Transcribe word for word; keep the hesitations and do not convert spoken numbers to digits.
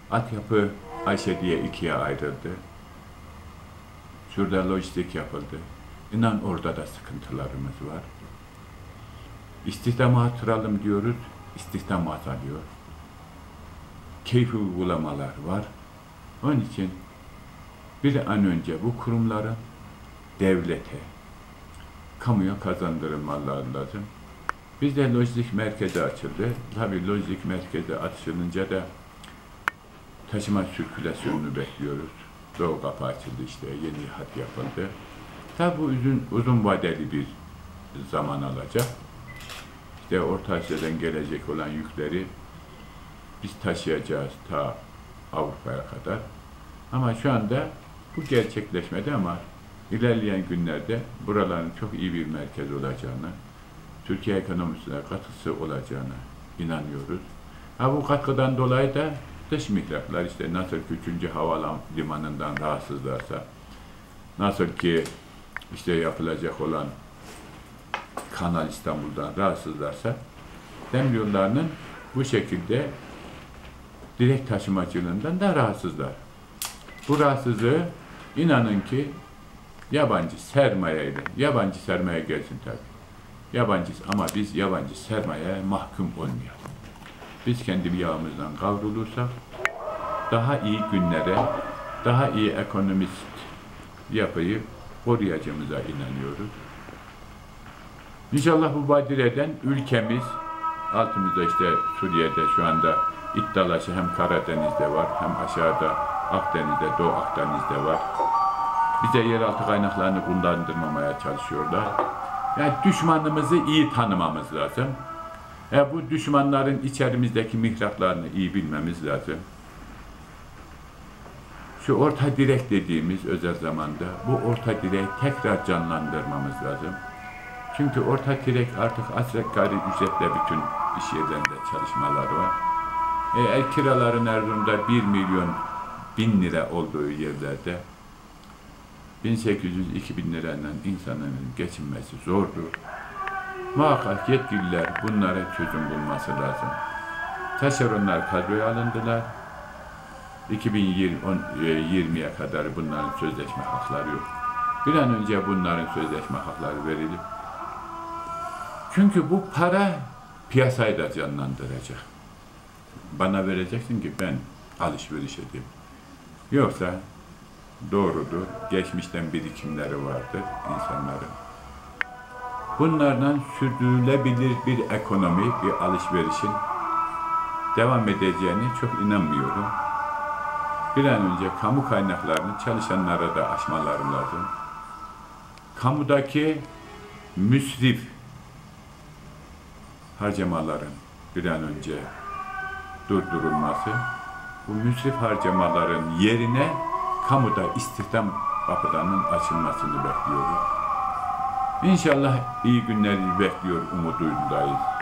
Altyapı Ayşe diye ikiye ayrıldı. Şurada lojistik yapıldı. İnan orada da sıkıntılarımız var. İstihdamı artıralım diyoruz, istihdam azalıyor. Keyfi uygulamalar var. Onun için bir an önce bu kurumların devlete, kamuya kazandırılmaları lazım. Bizde lojistik merkezi açıldı. Tabii lojistik merkezi açılınca da taşıma sirkülasyonunu bekliyoruz. Doğu kapı açıldı işte, yeni hat yapıldı. Tabii bu uzun, uzun vadeli bir zaman alacak. İşte Orta Asya'dan gelecek olan yükleri biz taşıyacağız ta Avrupa'ya kadar. Ama şu anda bu gerçekleşmedi ama ilerleyen günlerde buraların çok iyi bir merkez olacağını, Türkiye ekonomisine katkısı olacağına inanıyoruz. Ha, bu katkıdan dolayı da dış mihraklar işte nasıl ki üçüncü havalimanından rahatsızlarsa, nasıl ki işte yapılacak olan Kanal İstanbul'dan rahatsızlarsa, demiryollarının bu şekilde direkt taşımacılığından da rahatsızlar. Bu rahatsızlığı inanın ki yabancı sermayeyle, yabancı sermaye gelsin tabii. Yabancı ama biz yabancı sermayeye mahkum olmayalım. Biz kendi yağımızdan kavrulursak daha iyi günlere, daha iyi ekonomist yapıyı koruyacağımıza inanıyoruz. İnşallah bu badireden ülkemiz, altımızda işte Suriye'de şu anda iç dalaşı hem Karadeniz'de var, hem aşağıda Akdeniz'de, Doğu Akdeniz'de var. Bize yeraltı kaynaklarını kullandırmamaya çalışıyorlar. Yani düşmanımızı iyi tanımamız lazım. Ya bu düşmanların içerimizdeki mihraklarını iyi bilmemiz lazım. Şu orta direk dediğimiz özel zamanda bu orta direği tekrar canlandırmamız lazım. Çünkü orta direk artık asgari ücretle bütün iş yerlerinde çalışmaları var. Eğer kiraların Erzurum'da bir milyon bin lira olduğu yerlerde bin sekiz yüz iki bin lirayla insanın geçinmesi zordur. Muhakkak yetkililer bunlara çözüm bulması lazım. Taşeronlar kadroya alındılar. iki bin yirmiye kadar bunların sözleşme hakları yok. Bir an önce bunların sözleşme hakları verilip, çünkü bu para piyasayı da canlandıracak. Bana vereceksin ki ben alışveriş edeyim. Yoksa doğrudur, geçmişten birikimleri vardır insanların. Bunlarla sürdürülebilir bir ekonomi, bir alışverişin devam edeceğine çok inanmıyorum. Bir an önce kamu kaynaklarını çalışanlara da aşmaları lazım. Kamudaki müsrif harcamaların bir an önce durdurulması, bu müsrif harcamaların yerine kamuda istihdam kapılarının açılmasını bekliyoruz. İnşallah iyi günleri bekliyor umuduyla.